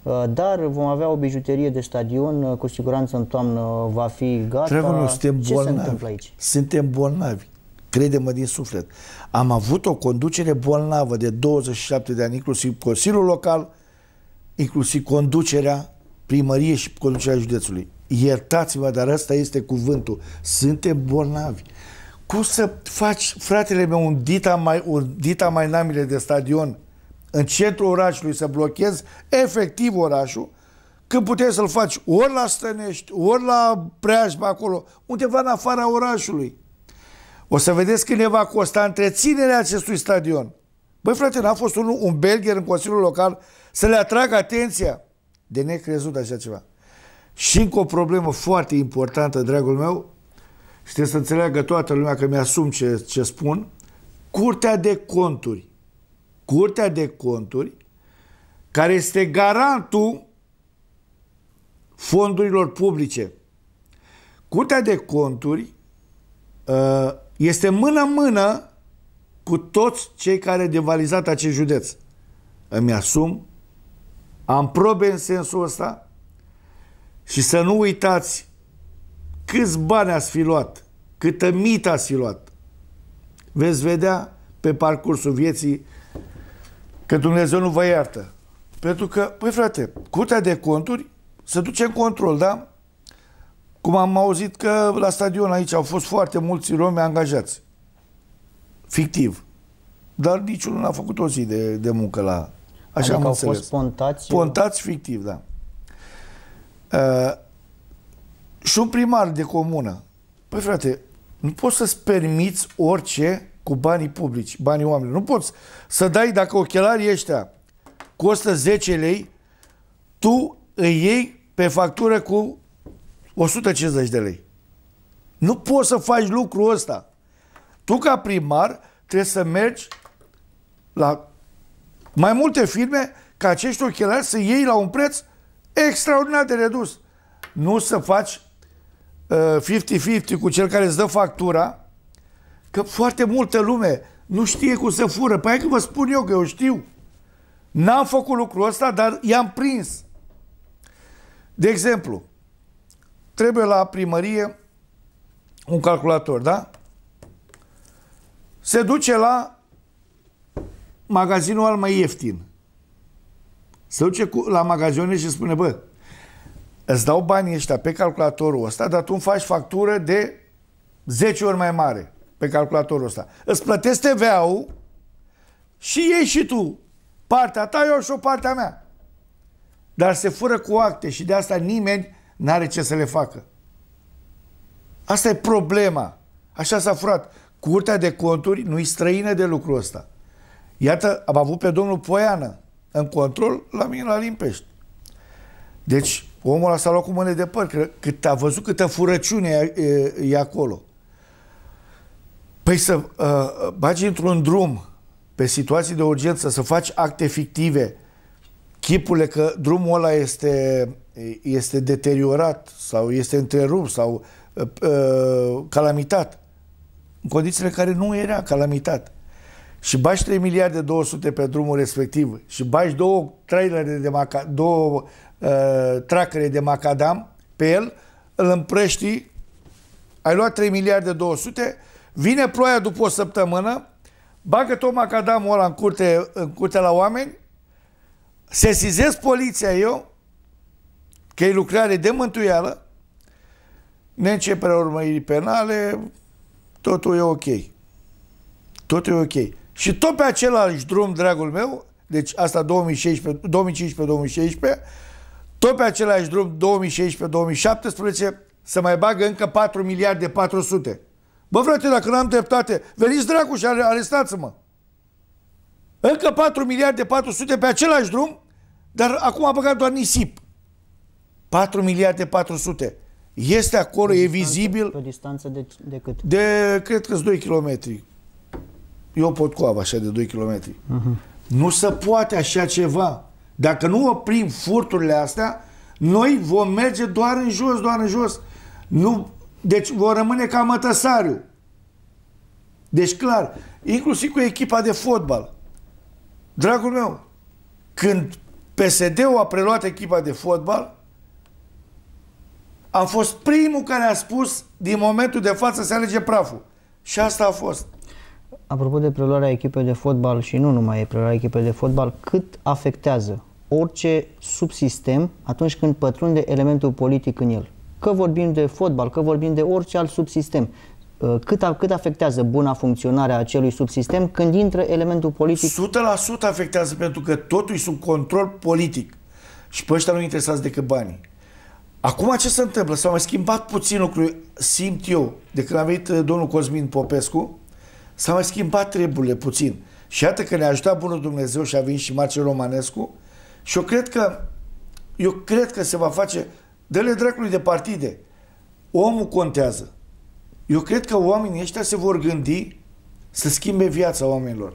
dar vom avea o bijuterie de stadion, cu siguranță în toamnă va fi gata. Dragul meu, suntem Ce bolnavi. se întâmplă aici? Suntem bolnavi. Crede-mă din suflet. Am avut o conducere bolnavă de douăzeci și șapte de ani, inclusiv Consiliul Local, inclusiv conducerea primăriei și conducerea județului. Iertați-mă, dar ăsta este cuvântul. Suntem bolnavi. Cum să faci, fratele meu, un dita mai, un dita mai namile de stadion în centrul orașului, să blochezi efectiv orașul, când puteai să-l faci ori la Stănești, ori la Preajma acolo, undeva în afara orașului. O să vedeți cât ne va costa întreținerea acestui stadion. Băi, frate, n-a fost un, un belger în Consiliul Local să le atragă atenția? De necrezut așa ceva. Și încă o problemă foarte importantă, dragul meu, și trebuie să înțeleagă toată lumea că mi-asum ce, ce spun, Curtea de Conturi. Curtea de Conturi, care este garantul fondurilor publice. Curtea de Conturi uh, este mână-mână cu toți cei care au devalizat acest județ. Îmi asum, am probe în sensul ăsta și să nu uitați câți bani ați fi luat, câtă mită ați fi luat. Veți vedea pe parcursul vieții că Dumnezeu nu vă iartă. Pentru că, păi frate, Curtea de Conturi se duce în control, da? Cum am auzit că la stadion aici au fost foarte mulți romi angajați. Fictiv. Dar niciunul n-a făcut o zi de, de muncă la... Așa adică am au înțeles. fost pontați... Pontați fictiv, da. Uh, și un primar de comună. Păi frate, nu poți să-ți permiți orice cu banii publici, banii oamenilor. Nu poți să dai, dacă ochelarii ăștia costă zece lei, tu îi iei pe factură cu o sută cincizeci de lei. Nu poți să faci lucrul ăsta. Tu, ca primar, trebuie să mergi la mai multe firme ca acești ochelari să iei la un preț extraordinar de redus. Nu să faci cincizeci cincizeci cu cel care îți dă factura, că foarte multă lume nu știe cum să fură. Păi hai că vă spun eu că eu știu. N-am făcut lucrul ăsta, dar i-am prins. De exemplu, trebuie la primărie un calculator, da? Se duce la magazinul al mai ieftin. Se duce cu, la magazinul și spune, bă, îți dau banii ăștia pe calculatorul ăsta, dar tu îmi faci factură de zece ori mai mare pe calculatorul ăsta. Îți plătesc T V A-ul și iei și tu partea ta, eu și o partea mea. Dar se fură cu acte și de asta nimeni n-are ce să le facă. Asta e problema. Așa s-a furat. Curtea de Conturi nu-i străină de lucrul ăsta. Iată, am avut pe domnul Poiană în control la mine la Limpești. Deci, omul ăla s-a luat cu mâne de păr, că cât a văzut câtă furăciune e, e, e acolo. Păi să uh, bagi într-un drum pe situații de urgență, să faci acte fictive, chipurile că drumul ăla este, este deteriorat sau este întrerupt sau uh, uh, calamitat, în condițiile în care nu era calamitat. Și bagi trei miliarde două sute pe drumul respectiv și bagi două trailere de maca, două uh, tracere de macadam pe el, îl împrăști, ai luat trei miliarde două sute, vine ploaia după o săptămână, bagă tot macadamul ăla în curte, în curte la oameni, sesizez poliția eu că e lucrare de mântuială, neînceperea urmăririi penale, totul e ok. Totul e ok. Și tot pe același drum, dragul meu, deci asta două mii șaisprezece, două mii cincisprezece două mii șaisprezece, tot pe același drum două mii șaisprezece două mii șaptesprezece să mai bagă încă patru miliarde patru sute. Bă, frate, dacă n-am dreptate, veniți dracu și arestați-mă. Încă patru miliarde patru sute pe același drum, dar acum a băgat doar nisip. patru miliarde patru sute. Este acolo, e vizibil. Pe o distanță de, de cât? De, cred că-s doi kilometri. Eu pot coava așa de doi kilometri. Uh-huh. Nu se poate așa ceva. Dacă nu oprim furturile astea, noi vom merge doar în jos, doar în jos. Nu, deci vom rămâne ca Mătăsariu. Deci clar, inclusiv cu echipa de fotbal. Dragul meu, când P S D-ul a preluat echipa de fotbal, am fost primul care a spus din momentul de față se alege praful. Și asta a fost. Apropo de preluarea echipei de fotbal și nu numai preluarea echipei de fotbal, cât afectează orice subsistem atunci când pătrunde elementul politic în el? Că vorbim de fotbal, că vorbim de orice alt subsistem. Cât, cât afectează buna funcționare a acelui subsistem când intră elementul politic? o sută la sută afectează, pentru că totul e sub control politic. Și pe ăștia nu interesați decât banii. Acum ce se întâmplă? S-au mai schimbat puțin lucruri, simt eu, de când a venit domnul Cosmin Popescu, s-au mai schimbat treburile puțin. Și iată că ne-a ajutat bunul Dumnezeu și a venit și Marcel Romanescu și eu cred că eu cred că se va face, dă-le dracului de partide. Omul contează. Eu cred că oamenii ăștia se vor gândi să schimbe viața oamenilor.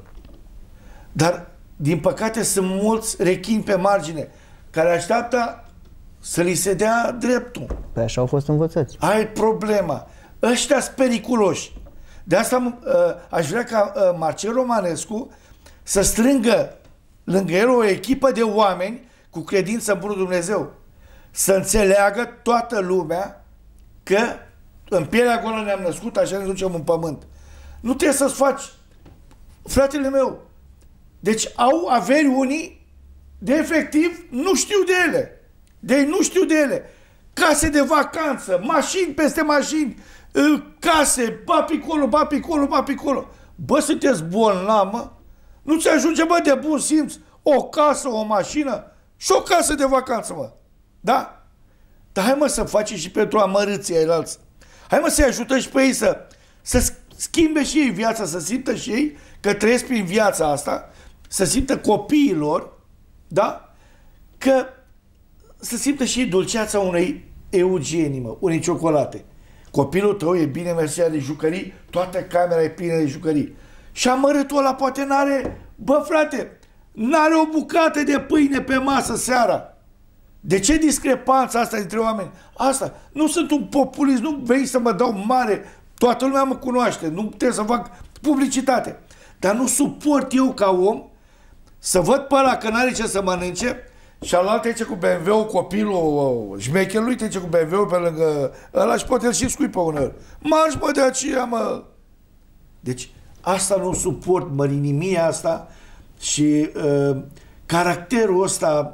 Dar, din păcate, sunt mulți rechini pe margine care așteaptă să li se dea dreptul. Păi așa au fost învățați. Ai problema. Ăștia sunt periculoși. De asta uh, aș vrea ca uh, Marcel Romanescu să strângă lângă el o echipă de oameni cu credință în bunul Dumnezeu. Să înțeleagă toată lumea că în pielea goală ne-am născut, așa ne ducem în pământ. Nu trebuie să-ți faci, fratele meu. Deci au averi unii de efectiv nu știu de ele. De ei nu știu de ele. Case de vacanță, mașini peste mașini, case, ba picolo, ba picolo, ba picolo. Bă, sunteți bolnavi, mă? Nu ți ajunge, bă, de bun simț o casă, o mașină și o casă de vacanță, mă. Da? Dar hai, mă, să facem și pentru amărâții ailalți. Hai, mă, să-i ajutăm și pe ei să, să schimbe și ei viața, să simtă și ei că trăiesc prin viața asta, să simtă copiilor, da? Că să simtă și ei dulceața unei eugenii, mă, unei ciocolate. Copilul tău e bine mersi de jucării, toată camera e plină de jucării. Și amărâtul ăla poate n-are, bă, frate, n-are o bucată de pâine pe masă seara. De ce discrepanța asta dintre oameni? Asta, nu sunt un populist, nu vrei să mă dau mare, toată lumea mă cunoaște, nu trebuie să fac publicitate. Dar nu suport eu ca om să văd pe ăla că n-are ce să mănânce și alaltă trece cu B M W-ul, copilul șmecherului trece cu B M W-ul pe lângă ăla și poate el și scuipă uneori. Marș, mă, de aceea, mă! Deci, asta nu suport, mărinimia asta și uh, caracterul ăsta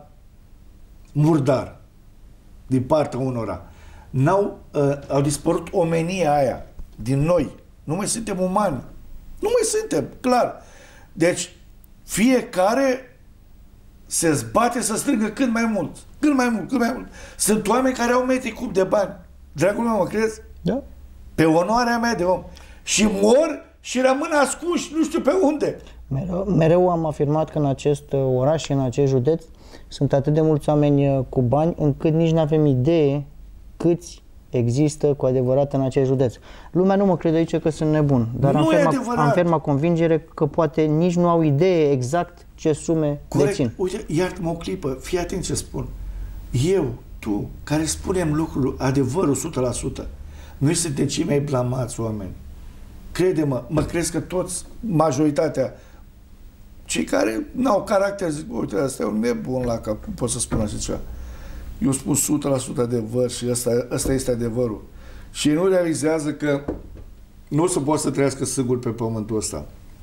murdar din partea unora. N-au, uh, au dispărut omenia aia din noi. Nu mai suntem umani. Nu mai suntem, clar. Deci, fiecare se zbate să strângă cât mai mult. Cât mai mult, cât mai mult. Sunt oameni care au metri cub de bani. Dragul meu, mă crezi? Da. Pe onoarea mea de om. Și mor și rămân ascunși, nu știu pe unde. Mereu, mereu am afirmat că în acest oraș și în acest județ sunt atât de mulți oameni cu bani încât nici nu avem idee câți există cu adevărat în acest județ. Lumea nu mă crede aici că sunt nebun, dar am ferma, am ferma convingere că poate nici nu au idee exact ce sume Corect. dețin. Uite, iartă-mă o clipă, fii atent ce spun. Eu, tu, care spunem lucrul, adevărul o sută la sută, noi suntem cei mai blamați oameni. Crede-mă, mă crezi că toți, majoritatea, cei care n-au caracter, zic, uite, ăsta e un nebun la cap, cum pot să spun așa ceva. Eu spun o sută la sută adevăr și ăsta, ăsta este adevărul. Și ei nu realizează că nu o să poată să trăiască sigur pe pământul ăsta.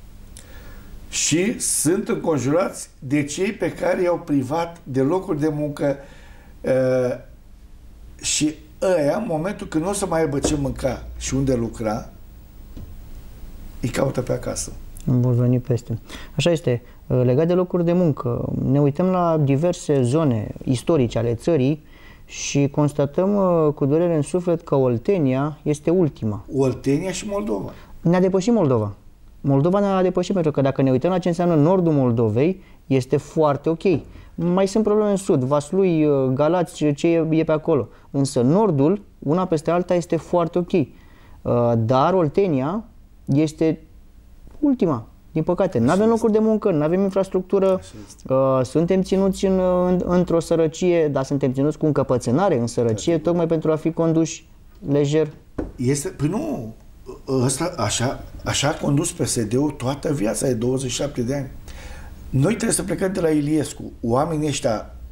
Și sunt înconjurați de cei pe care i-au privat de locuri de muncă uh, și ăia, în momentul când nu o să mai aibă ce mânca și unde lucra, îi caută pe acasă. Vor veni peste. Așa este. Legat de locuri de muncă, ne uităm la diverse zone istorice ale țării și constatăm cu durere în suflet că Oltenia este ultima. Oltenia și Moldova. Ne-a depășit Moldova. Moldova ne-a depășit pentru că dacă ne uităm la ce înseamnă nordul Moldovei, este foarte ok. Mai sunt probleme în sud, Vaslui, Galați, ce e pe acolo. Însă nordul, una peste alta, este foarte ok. Dar Oltenia este ultima, din păcate. Nu avem locuri de muncă, nu avem infrastructură, uh, suntem ținuți în, în, într-o sărăcie, dar suntem ținuți cu încăpățânare în sărăcie, tocmai pentru a fi conduși lejer. Este, păi nu, ăsta, așa, așa a condus P S D-ul toată viața, de douăzeci și șapte de ani. Noi trebuie să plecăm de la Iliescu. Oamenii ăștia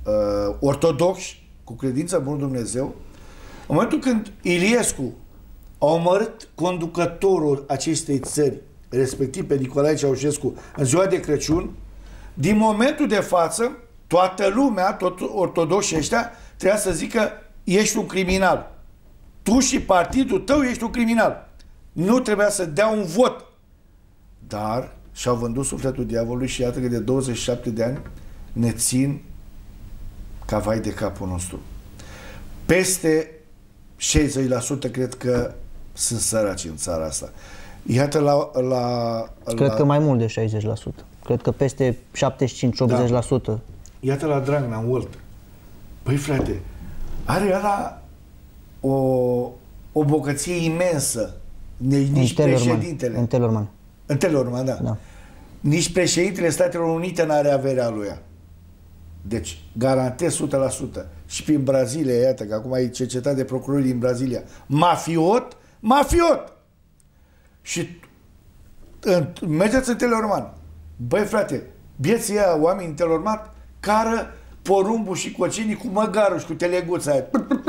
uh, ortodoxi, cu credință în Bunul Dumnezeu, în momentul când Iliescu a omorât conducătorul acestei țări, respectiv pe Nicolae Ceaușescu, în ziua de Crăciun, din momentul de față, toată lumea, tot ortodoxii ăștia, trebuia să zică ești un criminal. Tu și partidul tău ești un criminal. Nu trebuia să dea un vot. Dar și-au vândut sufletul diavolului și iată că de douăzeci și șapte de ani ne țin ca vai de capul nostru. Peste șaizeci la sută cred că sunt săraci în țara asta. Iată la... la cred la... că mai mult de șaizeci la sută. Cred că peste șaptezeci și cinci optzeci la sută. Da. Iată la Dragnea, în Olt. Păi frate, are ăla o, o bogăție imensă. Nici președintele. În Telorman. În Telorman, da. da. Nici președintele Statelor Unite n-are averea lui ea. Deci, garantez o sută la sută. Și prin Brazilia, iată, că acum e cercetat de procurorii din Brazilia. Mafiot, mafiot! Și în, mergeți în Telorman. Băi, frate, bieții ăia, oameni în Telorman, cară porumbul și cocinii cu măgarul și cu teleguța aia.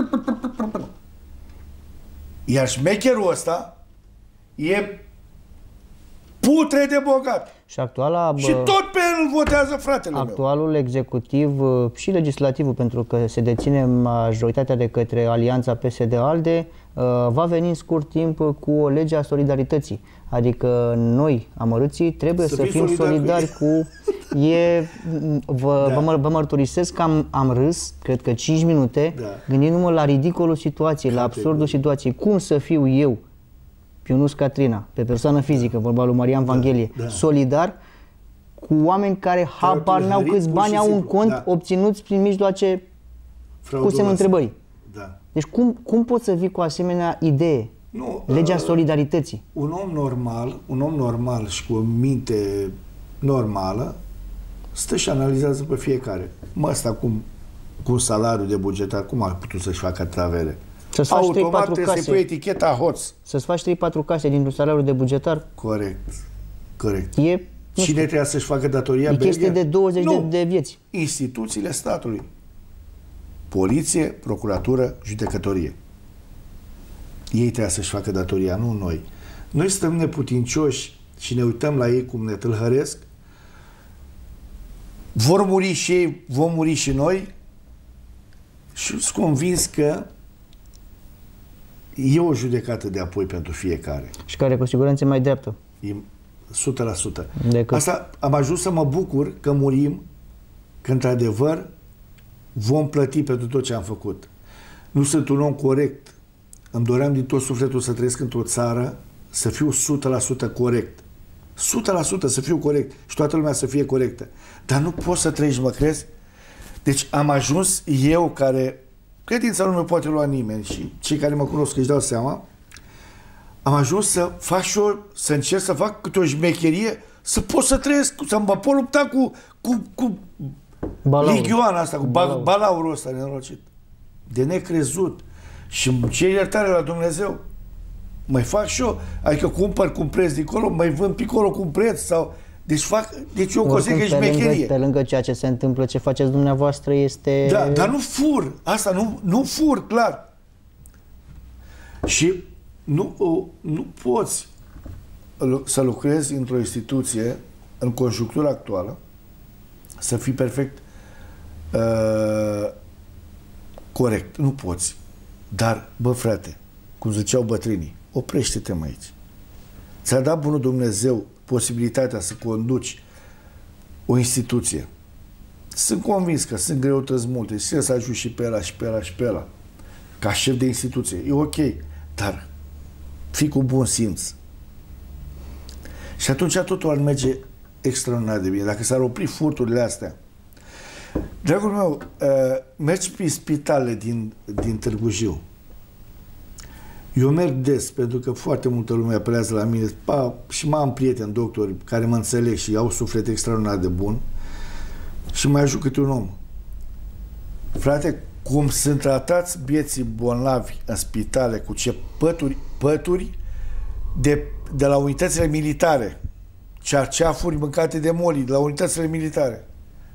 Iar șmecherul ăsta e putre de bogat. Și actuala, bă, și tot pe el votează fratele actualul meu. executiv și legislativul, pentru că se deține majoritatea de către Alianța P S D-ALDE, va veni în scurt timp cu o lege a solidarității. Adică noi, amărâții, trebuie să, să fim solidari cu... E, vă, da. vă, vă mărturisesc că am, am râs, cred că cinci minute, da. gândindu-mă la ridicolul situației, la absurdul situației. Cum să fiu eu, Ionuț Catrina, pe persoană fizică, vorba lui Marian Vanghelie, da, da. solidar cu oameni care habar n-au câți bani au în cont, da. obținuți prin mijloace cu semnul întrebării. Da. Deci cum, cum poți să vii cu asemenea idee? Nu, Legea uh, solidarității. Un om normal, un om normal și cu o minte normală stă și analizează pe fiecare. Mă, ăsta cum, cu un salariu de bugetar, cum a putut să-și facă travere? Să-ți faci trei patru case. Să pui eticheta hoț. Să-ți faci trei patru case dintr-un salariu de bugetar? Corect. Corect. E, cine trebuia să-și facă datoria? E chestie de douăzeci de, de vieți. Instituțiile statului. Poliție, procuratură, judecătorie. Ei trebuie să-și facă datoria, nu noi. Noi stăm neputincioși și ne uităm la ei cum ne tâlhăresc. Vor muri și ei, vom muri și noi. Și sunt convins că e o judecată de apoi pentru fiecare. Și care cu siguranță e mai dreaptă. E o sută la sută. Decât... Asta am ajuns să mă bucur că murim, că într-adevăr vom plăti pentru tot ce am făcut. Nu sunt un om corect. Îmi doream din tot sufletul să trăiesc într-o țară, să fiu o sută la sută corect. o sută la sută să fiu corect și toată lumea să fie corectă. Dar nu poți să trăiești, mă crezi? Deci am ajuns eu, care credința nu mă poate lua nimeni și cei care mă cunosc își dau seama, am ajuns să fac și eu, să încerc să fac câte o șmecherie, să pot să trăiesc, să mă pot lupta cu, cu, cu ligioana asta, cu Balaur. balaurul ăsta nenorocit. De necrezut. Și îmi cer iertare la Dumnezeu. Mai fac și eu. Adică cumpăr cu un preț dincolo, mai vând picolo cu un preț sau... Deci fac... Deci eu consider că e șmecherie. Pe lângă ceea ce se întâmplă, ce faceți dumneavoastră este... Da, dar nu fur. Asta nu, nu fur, clar. Și nu, nu poți să lucrezi într-o instituție în conjunctura actuală, să fii perfect uh, corect. Nu poți. Dar, bă, frate, cum ziceau bătrânii, oprește-te mai aici. Ți-a dat bunul Dumnezeu posibilitatea să conduci o instituție. Sunt convins că sunt greutăți multe și să ajungi și pe ăla, și pe ăla, și pe ăla. Ca șef de instituție. E ok. Dar fii cu bun simț. Și atunci totul ar merge extraordinar de bine. Dacă s-ar opri furturile astea. Dragul meu, uh, mergi prin spitalele din, din Târgu Jiu. Eu merg des, pentru că foarte multă lume apelează la mine pa, și mai am prieteni doctori care mă înțeleg și au suflet extraordinar de bun și mai ajut câte un om. Frate, cum sunt tratați bieții bolnavi în spitale, cu ce pături, pături de, de la unitățile militare, cearceafuri mâncate de moli, de la unitățile militare.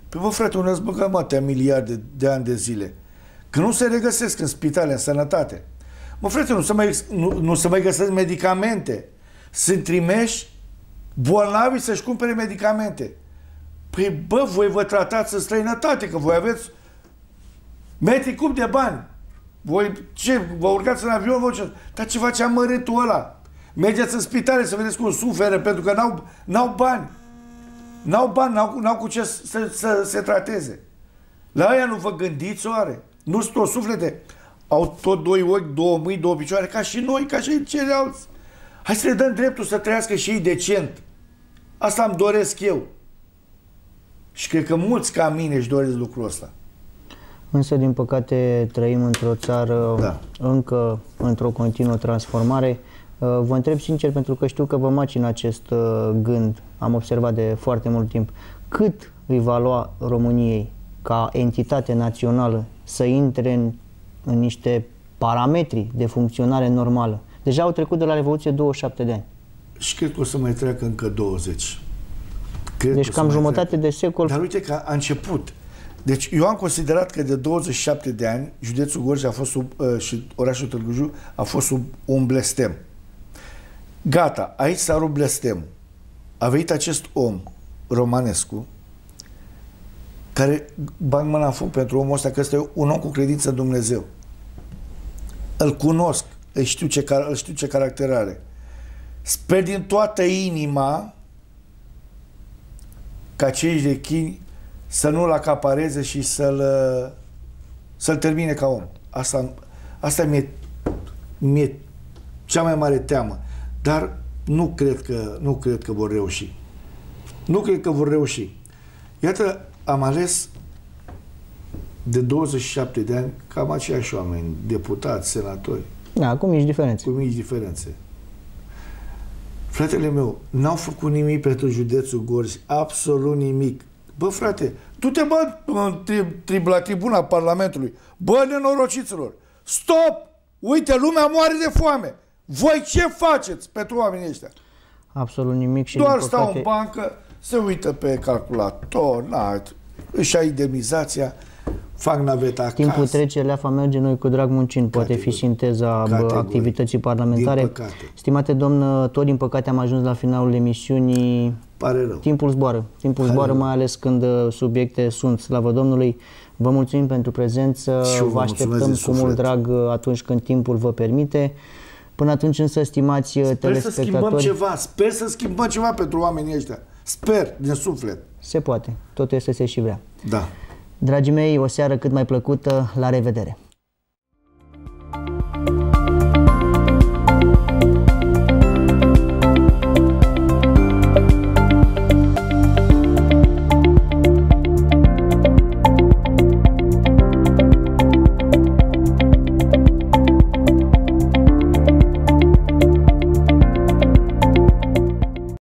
Păi bă, frate, unde-ți băgăm atâtea miliarde de ani de zile? Că nu se regăsesc în spitale, în sănătate. Mă, frate, nu se mai, nu, nu se mai găsesc medicamente. Sunt trimeși bolnavii să-și cumpere medicamente. Păi, bă, voi vă tratați în străinătate, că voi aveți metri cub de bani. Voi, ce, vă urcați în avion, vă ce? Dar ce face amărâtul ăla? Mergeți în spitale să vedeți cum suferă, pentru că n-au, n-au bani. N-au bani, n-au, n-au cu ce să, să, să se trateze. La aia nu vă gândiți, oare? Nu sunt toți suflete? Au tot doi ochi, două mâini, două picioare, ca și noi, ca și ceilalți. Hai să le dăm dreptul să trăiască și ei decent. Asta îmi doresc eu. Și cred că mulți ca mine își doresc lucrul ăsta. Însă, din păcate, trăim într-o țară da. încă într-o continuă transformare. Vă întreb sincer, pentru că știu că vă macină acest gând, am observat de foarte mult timp. Cât îi va lua României ca entitate națională să intre în, în niște parametri de funcționare normală? Deja au trecut de la Revoluție douăzeci și șapte de ani. Și cred că o să mai treacă încă douăzeci. Cred deci cam jumătate treacă. de secol. Dar uite că a început. Deci eu am considerat că de douăzeci și șapte de ani județul Gorj a fost sub, uh, și orașul Târgu Jiu a fost sub un blestem. Gata, aici s-a rupt blestem. A venit acest om, Romanescu, care bag mâna în foc pentru omul ăsta, că ăsta e un om cu credință în Dumnezeu. Îl cunosc, îl știu ce, îl știu ce caracter are. Sper din toată inima ca cei de chini să nu-l acapareze și să-l să-l termine ca om. Asta, asta mi-e, mi-e cea mai mare teamă. Dar nu cred că, nu cred că vor reuși. Nu cred că vor reuși. Iată, am ales de douăzeci și șapte de ani cam aceiași oameni, deputați, senatori. Da, cu mici diferențe. Cu mici diferențe. Fratele meu, n-au făcut nimic pentru județul Gorj, absolut nimic. Bă, frate, du-te, bă, la tribuna Parlamentului. Bă, nenorociților, stop! Uite, lumea moare de foame. Voi ce faceți pentru oamenii ăștia? Absolut nimic. Și doar din stau păcate... în bancă, se uită pe calculator, na, își ia indemnizația, fac naveta acasă. Timpul trece, leafa merge, noi cu drag muncim. Poate fi sinteza Categori. activității parlamentare. Stimate domn, tot din păcate am ajuns la finalul emisiunii. Pare rău. Timpul zboară. Timpul Pare zboară, rău. mai ales când subiecte sunt, slavă Domnului. Vă mulțumim pentru prezență. Vă așteptăm cu mult drag atunci când timpul vă permite. Până atunci însă, stimați Sper telespectatori... să schimbăm ceva, sper să schimbăm ceva pentru oamenii ăștia. Sper, din suflet. Se poate. Totul este să se și vrea. Da. Dragii mei, o seară cât mai plăcută. La revedere!